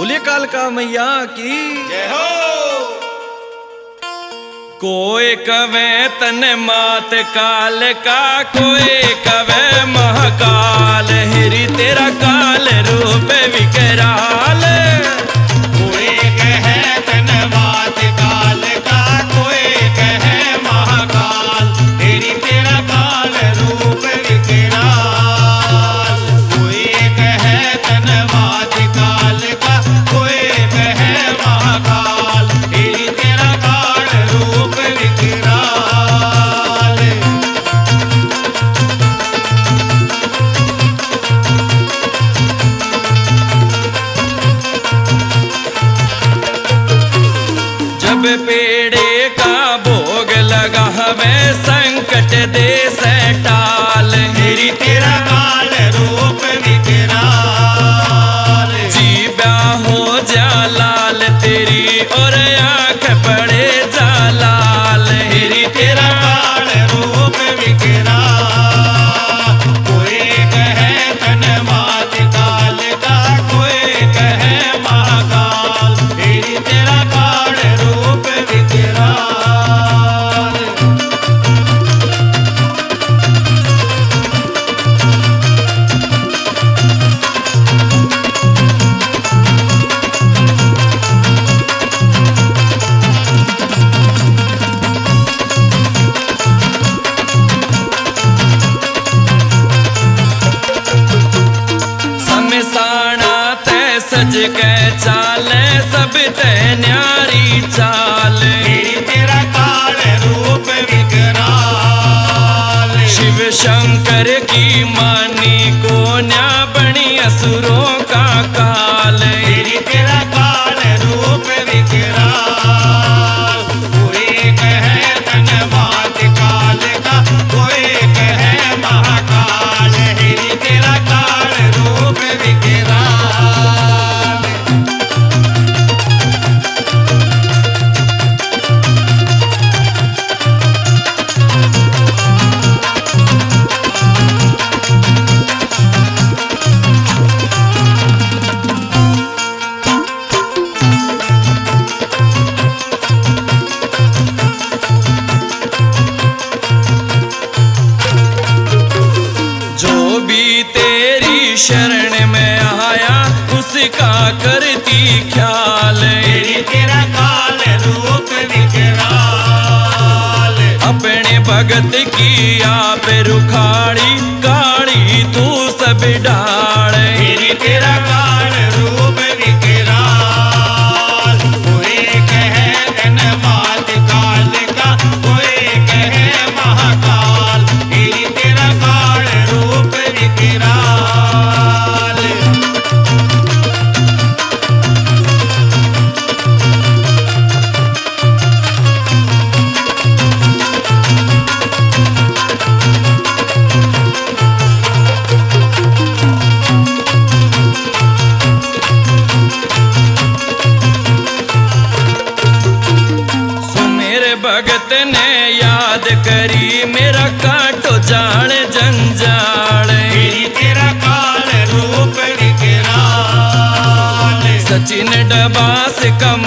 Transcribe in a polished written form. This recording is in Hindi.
बोलिए कालका मैया की जय हो। कोई कवे तन मात काल का, कोई कवे महाकाल, हिरी तेरा काल रूप विकराल। कोई कहे तन मात काल का, कोई कहे महाकाल, तेरी तेरा काल रूप विकराल। कोई कहे तन मात काल का, कोई कहे महाकाल, तेरी तेरा काल रूप विकराल। जब पेड़े का भोग लगा हवे, संकट दे से टाल, तेरी तेरा काल रूप विकराल। जीवा हो जा लाल तेरी और आंख पड़े जा लाल, तेरी तेरा काल रूप विकराल। कोई कहे तन मात काल का, कोई कहे महाकाल, तेरी तेरा काल रूप विकराल। समसाना ते सज के चाले, सब ते न्यारी चाल, तेरी तेरा काल रूप विकराल। शिव शंकर की मानी को न्या बनी असुरों का काल, तेरी तेरा काल रूप विकराल। कोई कहे तन मात काल का, कोई कहे महाकाल, तेरी तेरा काल रूप विकराल। जो भी तेरी शरण में आया, उसका करती ख्याल, तेरी तेरा काल रूप विकराल। अपने भगत की आप रुखाड़ी, काड़ी तू सब डाल, तेरी तेरा काल रूप विकराल। कोई कहे तन मात काल का, कोई कहे महाकाल, तेरी तेरा काल रूप विकराल। सुमेर भगत ने याद करी, मेरा काटो जान जंजाल, तेरी तेरा काल रूप विकराल। सचिन डबास कम